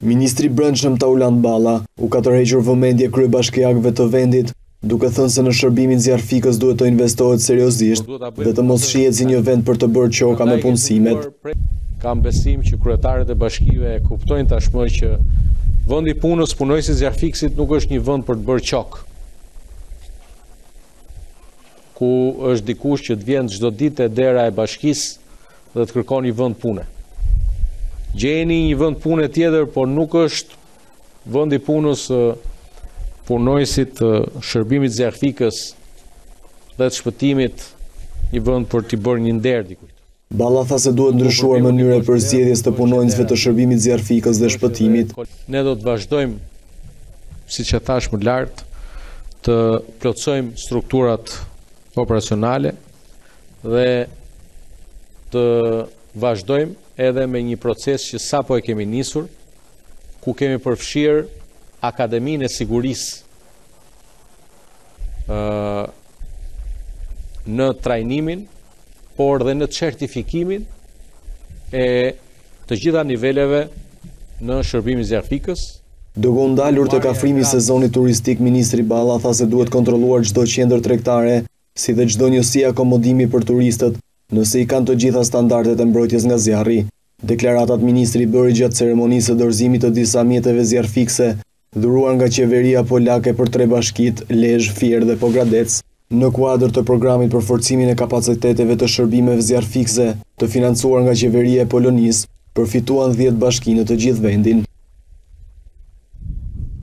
Ministri i Brendshëm Tauland Balla u ka tërhequr vëmendje kryebashkiakëve të vendit, duke thënë se në shërbimin zjarfikës duhet të investohet seriozisht dhe të mos shihet si një vend për të bërë qoka me punësimet. Kam besim që kryetarët e bashkive kuptojnë tashmë që vendi i punës punojësit zjarfikësit nuk është një vend për të bërë qok, ku është dikush që të vjen çdo ditë e dera e bashkisë dhe të kërkon një vend pune. Gjeni një vend pune tjetër, por nuk është vendi i punës punojësit të shërbimit zjarfikës dhe të shpëtimit një vend për t'i bërë një nder dikujt. Balla tha se duhet ndryshuar mënyra e përzgjedhjes të punonjësve të shërbimit zjarfikës dhe shpëtimit. Ne do të vazhdojmë, siç e thash më lart, të plotësojmë strukturat operacionale dhe të vazhdojmë edhe me një proces që sapo e kemi nisur, ku kemi përfshirë Akademinë e Sigurisë në trajnimin, por dhe në certifikimin e të gjitha niveleve në shërbimin zjarfikës. Duke u ndalur tek afrimi i sezonit turistik, ministri Balla tha se duhet kontrolluar çdo qendër tregtare, si dhe çdo njësi akomodimi për turistët, nëse i kanë të gjitha standardet e mbrojtjes nga zjarri. Deklaratat ministri bëri gjatë ceremonisë së dorëzimit të disa mjeteve zjarfikse, dhuruar nga qeveria polake për 3 bashkitë, Lezhë, Fier dhe Pogradec, në kuadër të programit për forcimin e kapaciteteve të shërbimeve zjarfikse, të financuar nga qeveria e Polonisë, përfituan 10 bashki në të gjithë vendin.